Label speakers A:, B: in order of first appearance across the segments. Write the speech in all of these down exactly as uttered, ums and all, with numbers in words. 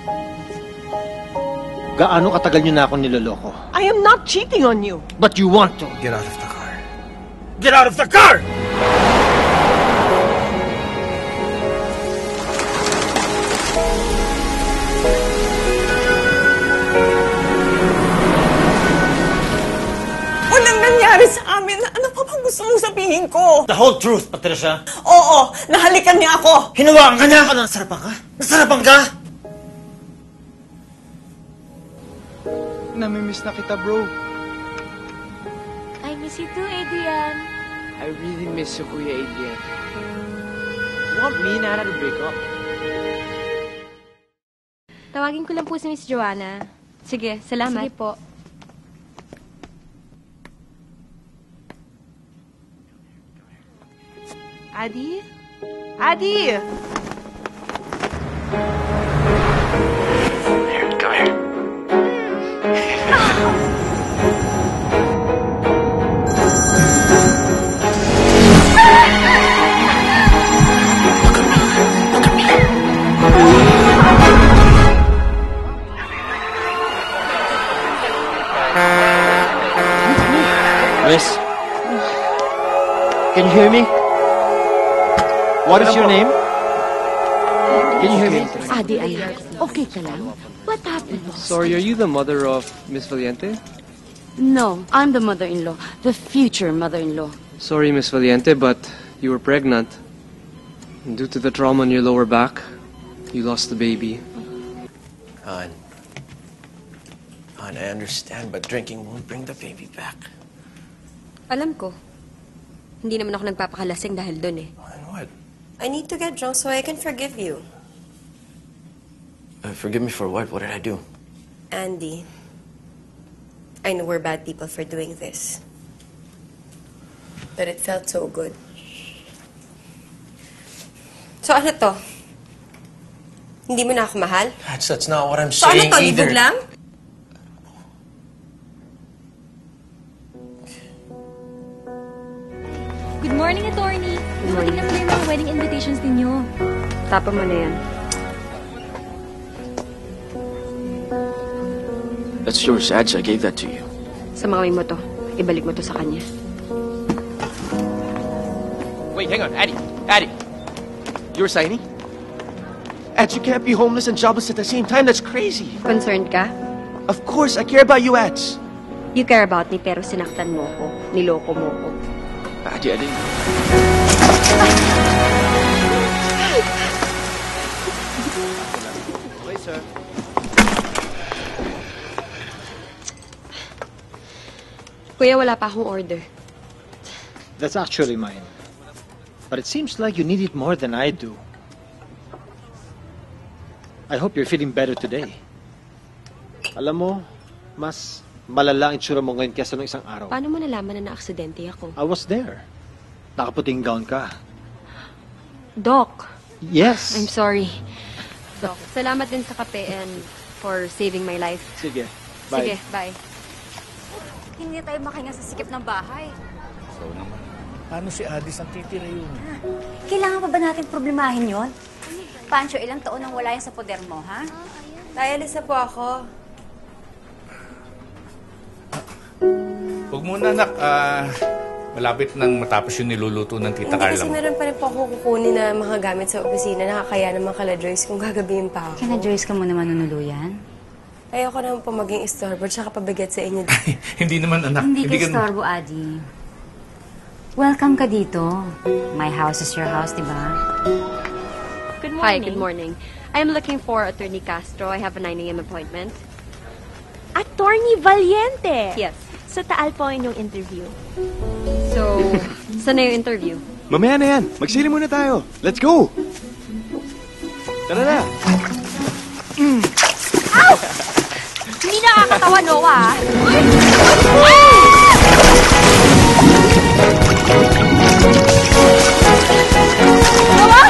A: Gaano katagal niyo na akong niloloko?
B: I am not cheating on you.
A: But you want to.
C: Get out of the car.
A: Get out of the car!
B: Walang nangyari sa amin. Ano pa bang gusto mong sabihin ko?
A: The whole truth, Patricia.
B: Oo, nahalikan niya ako.
A: Hinawakan ka niya! Nasarapan ka? Nasarapan ka?
C: Namimiss na kita, bro.
D: I miss you too, Adrian.
E: I really miss you, Kuya Adrian. You want me and Anna to break up?
D: Tawagin ko lang po si Miss Joanna. Sige, salamat. Sige po.
B: Adi? Adi!
C: Here, come here.
A: Miss? Can you hear me? What is your name? Can you hear me?
F: Adi, anak. Okay ka lang? What happened?
E: Sorry, are you the mother of Miss Valiente?
F: No, I'm the mother-in-law. The future mother-in-law.
E: Sorry, Miss Valiente, but you were pregnant. And due to the trauma in your lower back, you lost the baby.
C: Hon. Hon, I understand, but drinking won't bring the baby back.
D: Alam ko. Hindi naman ako nagpapakalasing dahil doon eh.
C: Hon, what?
G: I need to get drunk so I can forgive you.
C: Uh, forgive me for what? What did I do?
G: Andy, I know we're bad people for doing this. But it felt so good. So ano to? Hindi mo na ako mahal?
C: That's, that's not what I'm
G: So ano
C: saying
G: to,
C: either.
G: libog lang?
D: Good morning, attorney. Dumating na pala yung mga wedding invitations ninyo.
F: Tapa mo na yan.
E: That's yours, Adge. I gave that to you.
F: Sa mga mo to. Ibalik mo to sa kanya.
E: Wait, hang on. Addie. Addie. You're signing?
H: Adge, you can't be homeless and jobless at the same time. That's crazy.
F: Concerned ka?
H: Of course, I care about you, Adge.
F: You care about me pero sinaktan mo ko. Niloko mo ko.
E: Addie, I didn't...
H: Wait, sir.
F: Kuya, wala pa akong order.
A: That's actually mine. But it seems like you need it more than I do. I hope you're feeling better today. Alam mo, mas malala ang itsura mo ngayon kaysa nung isang araw.
F: Paano mo nalaman na na-aksidente ako?
A: I was there. Nakaputing gown ka.
F: Doc,
A: Yes.
F: I'm sorry. Doc, salamat din sa kape and for saving my life.
A: Sige. Bye.
F: Sige, bye.
I: Hindi tayo makahinga sa sikip ng bahay.
J: So naman. Paano si Adis ang titira yun?
I: Kailangan pa ba natin problemahin yon? Pancho, ilang taon nang wala yan sa poder mo, ha?
G: Tay, alis na po ako.
J: Huwag muna, anak. Ah, malapit nang matapos yung niluluto ng Tita
G: Hindi
J: Carla
G: kasi
J: mo.
G: meron pa rin po ako kukunin na mga gamit sa opisina. Nakakaya naman kala Joyce kung gagabihin pa ako.
I: Kina Joyce ka muna manunuluyan?
G: Ayoko naman po maging istorbo tsaka pabigat sa inyo.
J: Hindi naman, anak.
I: Hindi ka
J: ka-
I: istorbo, Adi. Welcome ka dito. My house is your house, di ba?
D: Good morning.
F: Hi, good morning. I am looking for Attorney Castro. I have a nine a m appointment.
D: Attorney Valiente!
F: Yes.
D: Sa Taal po ang inyong interview.
F: So, saan na yung interview?
H: Mamaya na yan. Magsili muna tayo. Let's go. Tara na.
D: Ow! Hindi nakakatawa, Noah. Noah!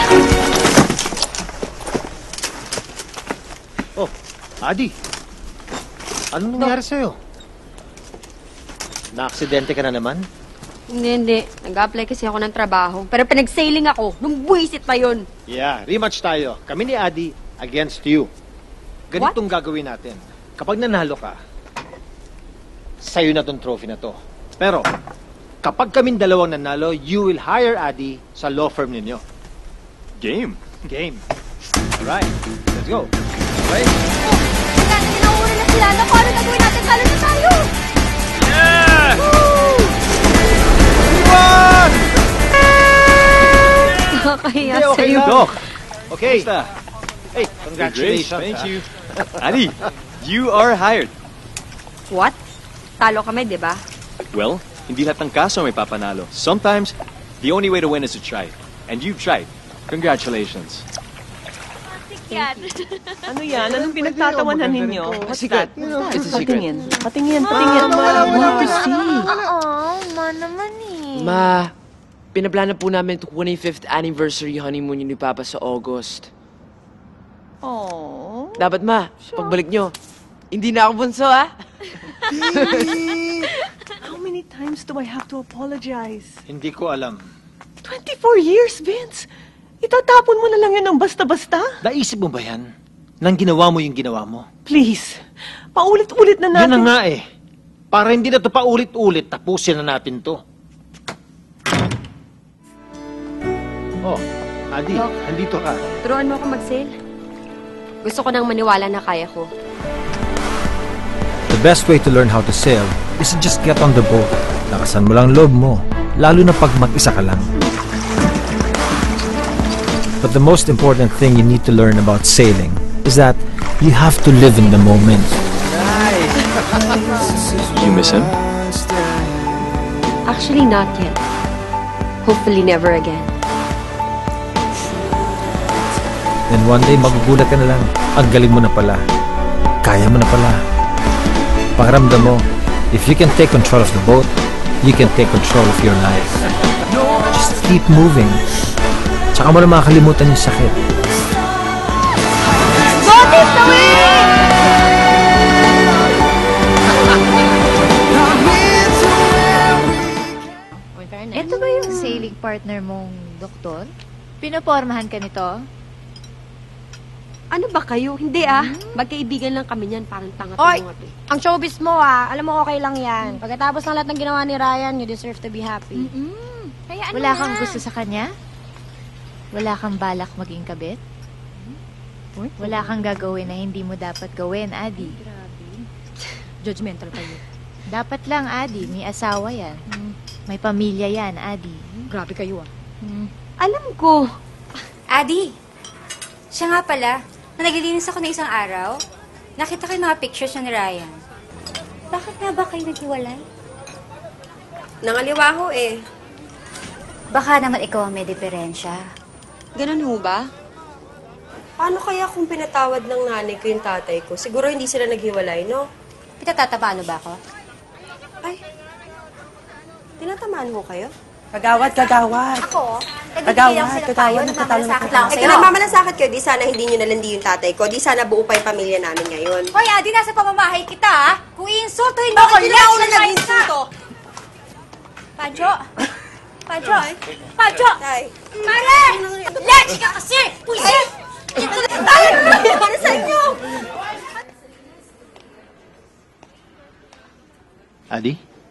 A: Oh, Adi. Anong nangyari sa'yo? Na-aksidente ka na naman?
F: Hindi, hindi. Nag-apply kasi ako ng trabaho. Pero pinag-sailing ako. Nung buwisit pa yun.
A: Yeah, rematch tayo. Kami ni Adi against you. ganitong gagawin natin. Kapag nanalo ka, sa'yo na tong trophy na to. Pero, kapag kaming dalawang nanalo, you will hire Adi sa law firm ninyo.
H: Game.
A: Game. Alright, let's go. Okay?
F: Dati inauna na sila. Naku, ano gagawin natin? Talo na tayo!
D: Nakakahiya
A: Hindi, okay
D: sa'yo.
A: lang.
H: Doc,
A: Okay.
H: kamusta?
A: Hey,
H: Great,
A: congratulations.
H: thank
A: ha?
H: you. Adi, you are hired.
D: What? Talo kami, di ba?
H: Well, hindi lahat ng kaso may papanalo. Sometimes, the only way to win is to try. And you've tried. Congratulations.
B: Ano yan? Anong pinagtatawanan ninyo?
C: What's that? It's a secret.
B: Patingin. Patingin, patingin. Want to see.
F: Oo, ma naman eh.
C: Ma, pinaplano po namin ito twenty-fifth anniversary honeymoon yun ni Papa sa August.
B: Oh.
C: Dapat, Ma, pagbalik nyo, hindi na ako bunso, ha?
B: How many times do I have to apologize?
A: Hindi ko alam.
B: twenty-four years, Vince. Itatapon mo na lang yan ng basta-basta?
A: Naisip mo ba yan? Nang ginawa mo yung ginawa mo?
B: Please, paulit-ulit na
A: Yan
B: natin.
A: na nga eh. Para hindi na to paulit-ulit, tapusin na natin to. Oh, Adi,
D: Doc.
A: andito ka.
D: Turuan mo ako mag-sail. Gusto ko nang maniwala na kaya ko.
K: The best way to learn how to sail is to just get on the boat. Lakasan mo lang loob mo, lalo na pag mag-isa ka lang. But the most important thing you need to learn about sailing is that you have to live in the moment.
H: You miss him?
D: Actually, not yet. Hopefully never again.
K: Then one day, magugulat ka na lang. Ang galing mo na pala. Kaya mo na pala. Pakiramdam mo, if you can take control of the boat, you can take control of your life. Just keep moving. Tsaka mo na makakalimutan yung sakit.
F: Notice the wind!
L: Ito ba yung sailing partner mong doktor? Pinopormahan ka nito?
D: Ano ba kayo? Hindi ah. Magkaibigan lang kami niyan. Parang tanga
F: Oy!
D: mga to.
F: Ang showbiz mo ah, alam mo okay lang yan. Pagkatapos ng lahat ng ginawa ni Ryan, you deserve to be happy.
L: Mm-mm.
F: Kaya ano
L: Wala
F: na?
L: kang gusto sa kanya? Wala kang balak maging kabit? Wala kang gagawin na hindi mo dapat gawin, Adi?
D: Judgmental kayo.
L: Dapat lang, Adi. May asawa yan. May pamilya yan, Adi.
D: Grabe kayo ah.
L: Hmm.
D: Alam ko.
I: Adi, siya nga pala, na naglilinis ako na isang araw, nakita ko yung mga pictures niya ni Ryan. Bakit nga ba kayo naghiwalay?
G: Nangaliwa ho eh.
I: Baka naman ikaw ang may diferensya.
D: Ganun ho ba?
G: Paano kaya kung pinatawad ng nanay ko yung tatay ko? Siguro hindi sila naghiwalay, no?
I: Pitatataba ano ba ako?
G: Ay, tinatamaan ho kayo?
B: Kagawad, kagawad.
I: Ako?
B: Kagawad, kagawad, natatalo na
I: Nagmamalasakit lang
G: Eh
I: ako
G: kung
I: sa'yo.
G: nagmamalasakit kayo, di sana hindi nyo nalandi yung tatay ko. Di sana buo pa yung pamilya namin ngayon.
I: Hoy, Adi, nasa pamamahay kita, ha? Kung iinsultuhin mo
G: Ako, hindi ako na nag-insulto.
I: Padyo! Padyo! Padyo!
G: Tay.
I: Mare! Lechi ka kasi! Puisit!
G: Tayo na lang! Para sa inyo!
A: Adi?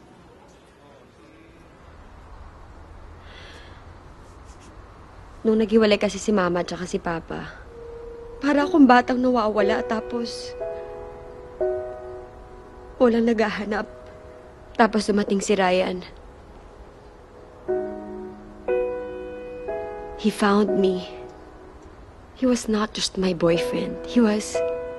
D: Nung naghiwalay kasi si Mama at saka si Papa, para akong batang nawawala tapos walang naghahanap. Tapos dumating si Ryan. He found me. He was not just my boyfriend. He was...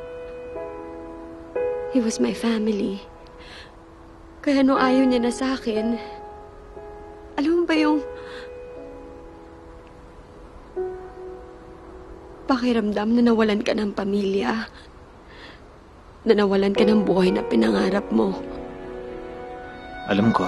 D: He was my family. Kaya nung ayaw niya na sa akin, alam mo ba yung... pakiramdam na nawalan ka ng pamilya, na nawalan ka ng buhay na pinangarap mo.
A: Alam ko.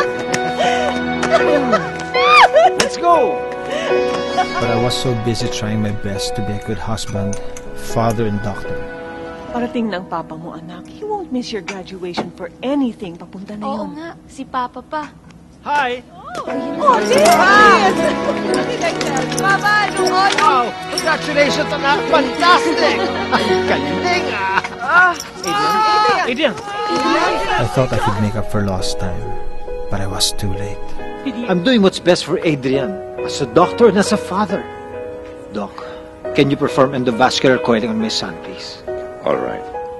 A: Let's go!
K: But I was so busy trying my best to be a good husband, father, and doctor.
B: Parating ng papa mo, anak. He won't miss your graduation for anything. Papunta na
L: Oo
B: yun.
L: nga, si Papa pa.
A: Hi!
B: Oh, Vince!
F: Papa, lungkot!
A: Wow! Congratulations, anak! Fantastic! Ang galing, ah!
K: Adrian! I thought I could make up for lost time, but I was too late.
A: I'm doing what's best for Adrian, as a doctor and as a father. Doc, can you perform endovascular coiling on my son, please?
M: All right.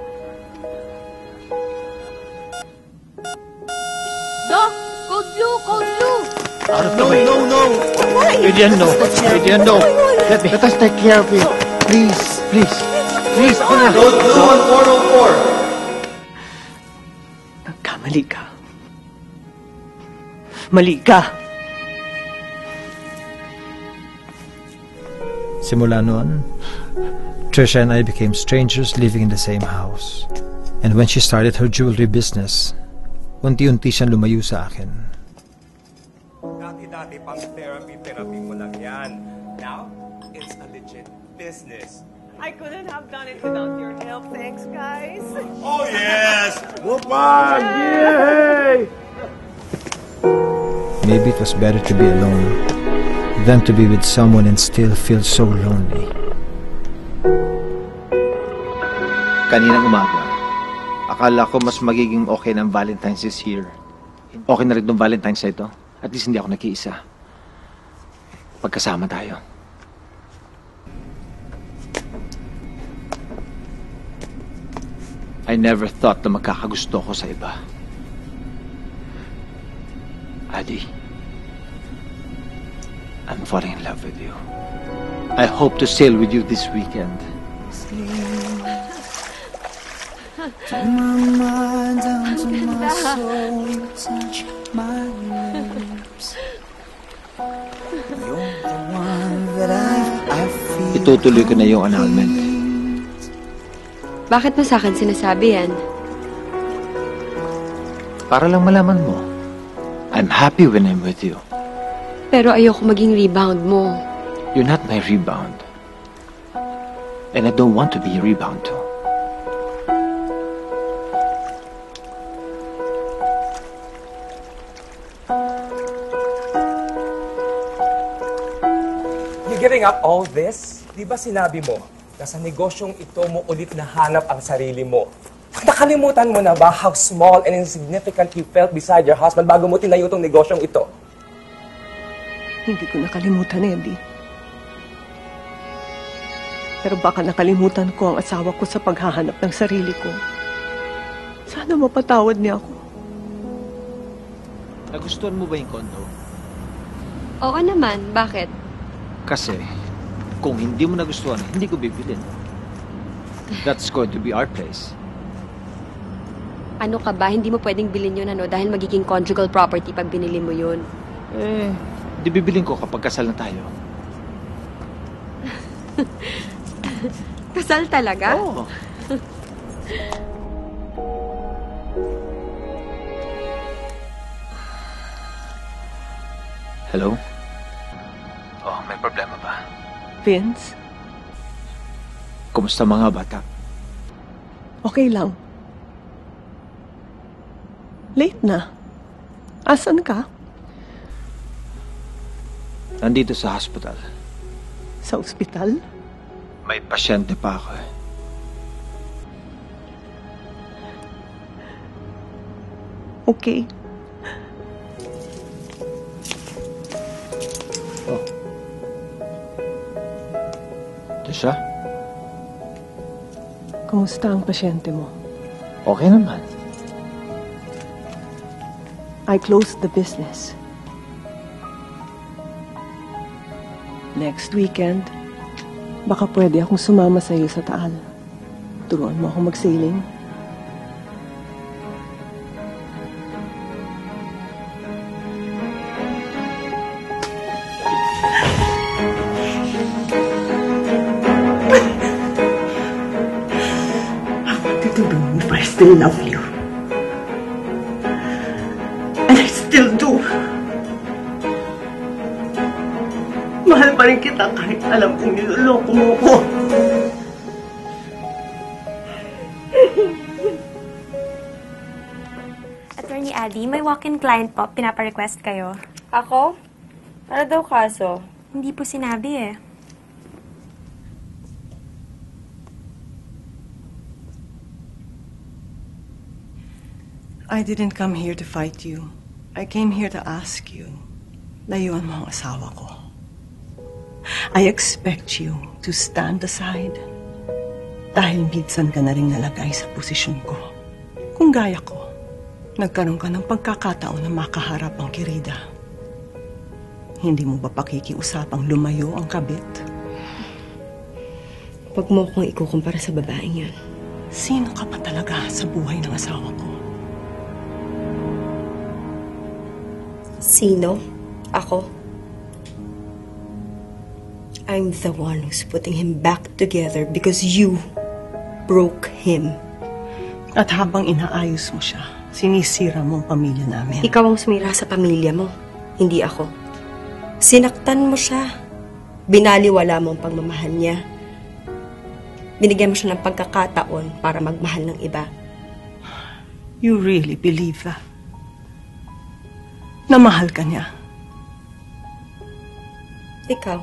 I: Doc! Code blue! Code blue!
A: Out of the way. No, no, no! Adrian, no! Adrian, no! Let me... Let us take care of him. Please, please. Please, ako na.
C: Code blue on four oh four.
B: Nagkamali ka. Mali ka.
K: Simula noon, Trisha and I became strangers living in the same house. And when she started her jewelry business, unti-unti siyang lumayo sa akin.
N: Dati-dati pang therapy-therapy mo lang yan. Now, it's a legit business.
B: I couldn't have done it without your help. Thanks, guys.
N: Oh, yes!
A: Whoopah! Yay!
K: Maybe it was better to be alone than to be with someone and still feel so lonely.
A: Kaninang umaga, akala ko mas magiging okay ng Valentine's this year. Okay na rin itong Valentine's na ito. At least hindi ako nag-iisa. Pagkasama tayo. I never thought na magkakagusto ko sa iba. Adi, I'm falling in love with you. I hope to sail with you this weekend.
O: To my mind, down to my soul, you touch my lips. You're the one that I, I feel.
A: Itutuloy ko na yung annulment.
D: Bakit mo sa akin sinasabi yan?
A: Para lang malaman mo, I'm happy when I'm with you.
D: Pero ayoko maging rebound mo.
A: You're not my rebound. And I don't want to be a rebound too.
N: You giving up all this? Di ba sinabi mo na sa negosyong ito mo ulit nahanap ang sarili mo? Nakalimutan mo na ba how small and insignificant you felt beside your husband bago mo tinayo itong negosyong ito?
B: Hindi ko nakalimutan, Eddie. Pero baka nakalimutan ko ang asawa ko sa paghahanap ng sarili ko. Sana mapatawad niya ako.
A: Nagustuhan mo ba yung condo?
D: Oo naman. Bakit?
A: Kasi, kung hindi mo nagustuhan, hindi ko bibilin. That's going to be our place.
D: Ano ka ba? Hindi mo pwedeng bilhin yun, ano? Dahil magiging conjugal property pag binili mo yun.
A: Eh, di bibilin ko kapag kasal na tayo.
D: Kasal talaga?
A: Oo. Hello? Oh, may problema ba?
B: Vince?
A: Kumusta mga bata?
B: Okay lang. Late na. Asan ka?
A: Nandito sa hospital.
B: Sa ospital?
A: May pasyente pa ako eh.
B: Okay.
A: Oh. Ito siya?
B: Kumusta ang pasyente mo?
A: Okay naman.
B: I closed the business. Next weekend, baka pwede akong sumama sa iyo sa Taal. Turuan mo akong mag-sailing.
P: I wanted to know if I still love you. And I still do. Mahal pa rin kita kahit alam kong niloloko mo ko.
Q: Attorney Adi, may walk-in client po. Pinapa-request kayo.
G: Ako? Ano daw kaso?
Q: Hindi po sinabi eh.
B: I didn't come here to fight you. I came here to ask you. Layuan mo ang asawa ko. I expect you to stand aside. Dahil minsan ka na rin nalagay sa posisyon ko. Kung gaya ko, nagkaroon ka ng pagkakataon na makaharap ang kirida. Hindi mo ba pakikiusapang lumayo ang kabit?
G: Huwag mo akong ikukumpara sa babaeng yun.
B: Sino ka pa talaga sa buhay ng asawa ko?
G: Sino? Ako? I'm the one who's putting him back together because you broke him.
B: At habang inaayos mo siya, sinisira mo ang pamilya namin.
G: Ikaw ang sumira sa pamilya mo, hindi ako. Sinaktan mo siya. Binaliwala mo ang pagmamahal niya. Binigyan mo siya ng pagkakataon para magmahal ng iba.
B: You really believe that? Na mahal ka niya?
G: Ikaw?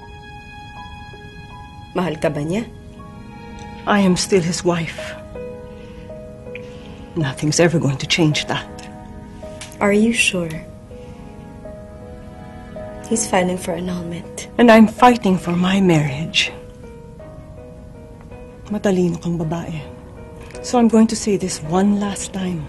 G: Mahal ka ba niya?
B: I am still his wife. Nothing's ever going to change that.
G: Are you sure? He's filing for annulment.
B: And I'm fighting for my marriage. Matalino kang babae. So I'm going to say this one last time.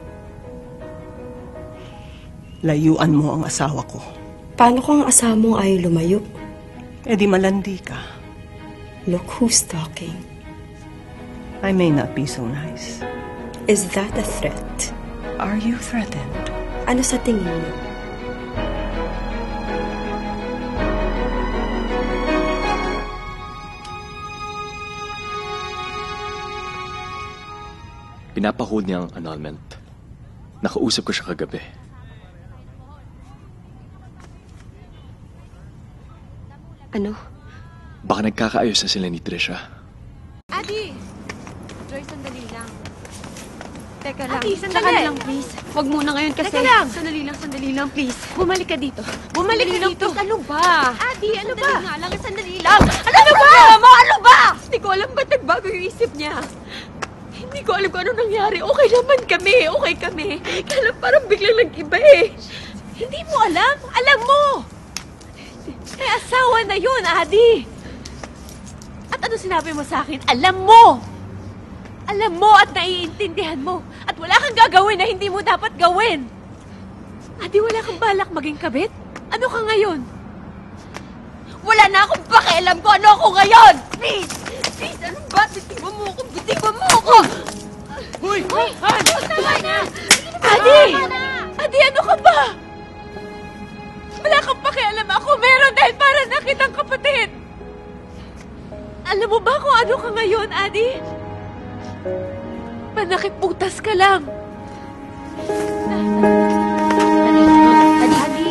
B: Layuan mo ang asawa ko.
G: Paano kung ang asawa mo ay lumayo?
B: Eh di malandi ka.
G: Look who's talking.
B: I may not be so nice.
G: Is that a threat?
B: Are you threatened?
G: Ano sa tingin mo?
H: Pinapahold niya ang annulment. Nakausap ko siya kagabi.
D: Ano?
H: Baka nagkakaayos na sila ni Trisha.
F: Adi! Joy, sandali lang. Teka lang.
D: Adi, sandali.
F: Saka na lang, please. Huwag muna ngayon kasi.
D: Teka lang.
F: Sandali lang, sandali lang, please.
D: Bumalik ka dito. Bumalik
F: Sandali
D: ka
F: lang,
D: dito.
F: please. Ano ba?
D: Adi, ano
F: Sandali
D: ba?
F: nga lang, sandali lang. Ano,
D: Ano
F: ba?
D: ba?
F: Mo? Ano ba? Hindi ko alam ba't nagbago yung isip niya. Hindi ko alam kung ano nangyari. Okay naman kami. Okay kami. Kaya lang parang biglang nag-iba eh. Hindi mo alam? Alam mo! May asawa na yun, Adi. At ano sinabi mo sa akin? Alam mo! Alam mo at naiintindihan mo. At wala kang gagawin na hindi mo dapat gawin. Adi, wala kang balak maging kabit? Ano ka ngayon? Wala na akong pakialam kung ano ako ngayon! Please! Please, ano ba? Bitiwan mo ako! Bitiwan mo ako! Uy! Uy! Han! Tama na! Adi! Adi, ano ka ba? Wala kang pakialam ako. Meron dahil para na kitang kapatid. Alam mo ba kung ano ka ngayon, Adi? Panakiputas ka lang. Adi, Adi.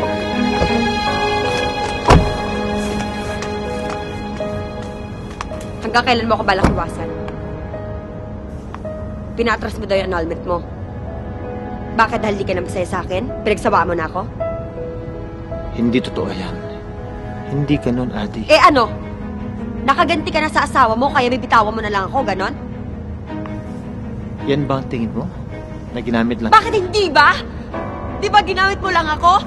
D: Hanggang kailan mo ako balak iwasan? Pinatras mo daw yung annulment mo. Bakit dahil di ka na masaya sa akin? Pinagsawaan mo na ako?
A: Hindi totoo yan. Hindi ganun, Adi.
D: Eh ano? Nakaganti ka na sa asawa mo kaya bibitawan mo na lang ako, ganon?
A: Yan ba ang tingin mo? Na ginamit lang?
D: Bakit hindi ba? Di ba ginamit mo lang ako?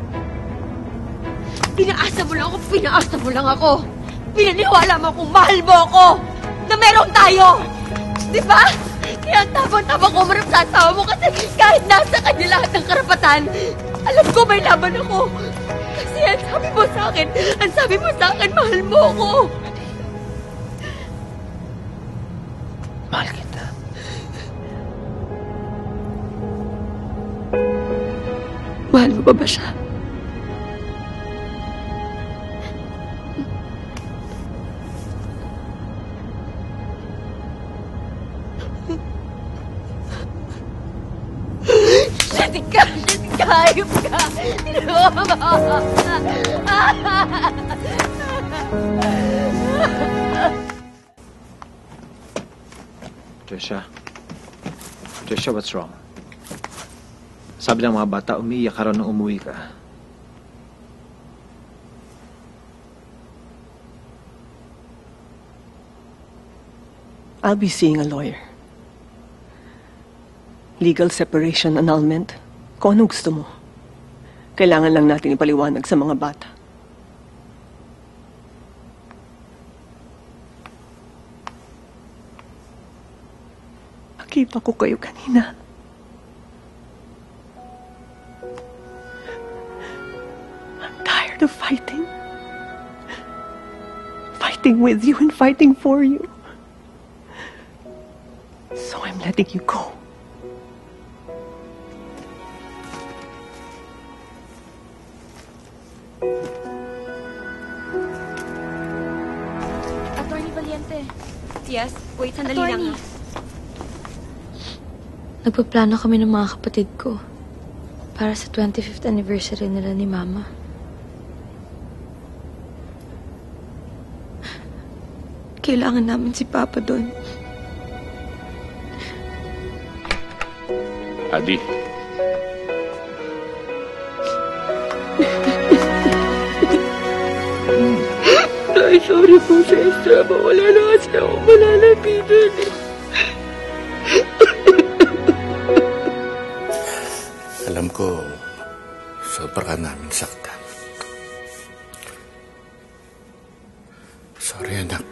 D: Pinaasa mo lang ako, pinaasa mo lang ako. Pinaniwala mo kung mahal mo ako. Na meron tayo. Di ba? Kaya tabang-tabang ko marap sa asawa mo kasi kahit nasa kanya lahat ng karapatan, alam ko may laban ako. Kasi ang sabi mo sa akin, ang sabi mo sa akin, mahal mo ako.
A: Mahal kita.
D: Mahal mo ba ba siya? Jessica! Jessica! Ayop ka!
A: Trisha. Trisha, what's wrong? Sabi ng mga bata, umiiyak ka raw nang umuwi ka.
B: I'll be seeing a lawyer. Legal separation, annulment. Kung anong gusto mo. Kailangan lang natin ipaliwanag sa mga bata. Nakita ko kayo kanina. I'm tired of fighting. Fighting with you and fighting for you. So I'm letting you go.
F: Attorney Valiente. Yes? Wait, sandali
D: Attorney.
F: lang.
D: Nagpaplano kami ng mga kapatid ko para sa twenty-fifth anniversary nila ni Mama. Kailangan namin si Papa doon.
J: Adi.
F: Ay, sorry po sa Estrella. Wala na kasi ako malalapitan.
J: Alam ko, sobra ka namin saktan. Sorry, anak.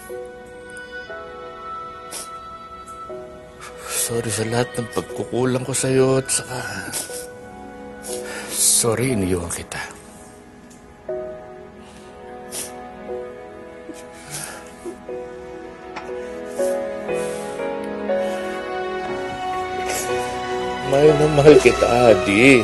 J: Sorry sa lahat ng pagkukulang ko sa'yo at saka... Sorry, iniwan kita. Mahal na mahal kita, Adi.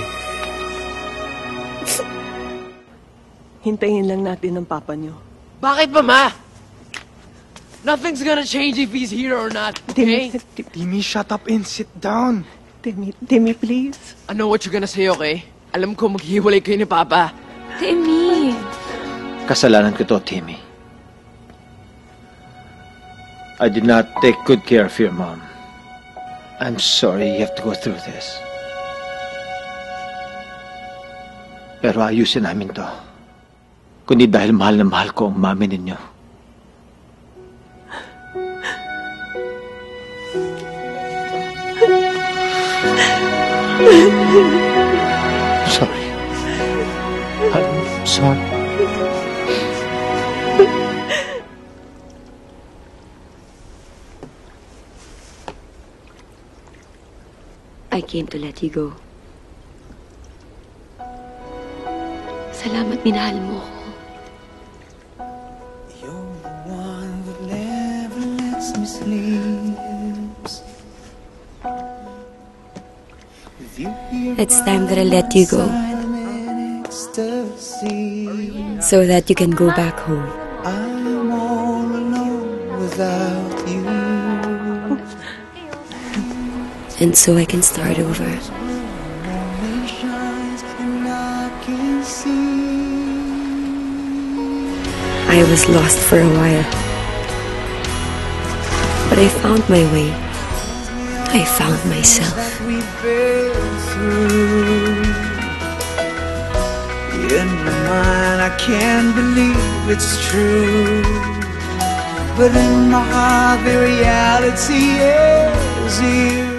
B: Hintayin lang natin ang papa niyo.
C: Bakit ba, Ma? Nothing's gonna change if he's here or not, okay?
B: Timmy, shut up and sit down. Timmy, Timmy, please.
C: I know what you're gonna say, okay? Alam ko maghihiwalay kayo ni Papa.
D: Timmy!
A: Kasalanan ko to, Timmy. I did not take good care of your mom. I'm sorry you have to go through this. Pero ayusin namin to. Kundi dahil mahal na mahal ko ang mami ninyo. Sorry. I'm sorry.
D: I came to let you go. Salamat, minahal mo ako.
O: You're the one that never lets me sleep.
G: It's time that I let you go. So that you can go back home.
O: I'm all alone without you.
G: And so I can start over. I was lost for a while. But I found my way. I found myself.
O: In my mind, I can't believe it's true. But in my heart, the reality is you.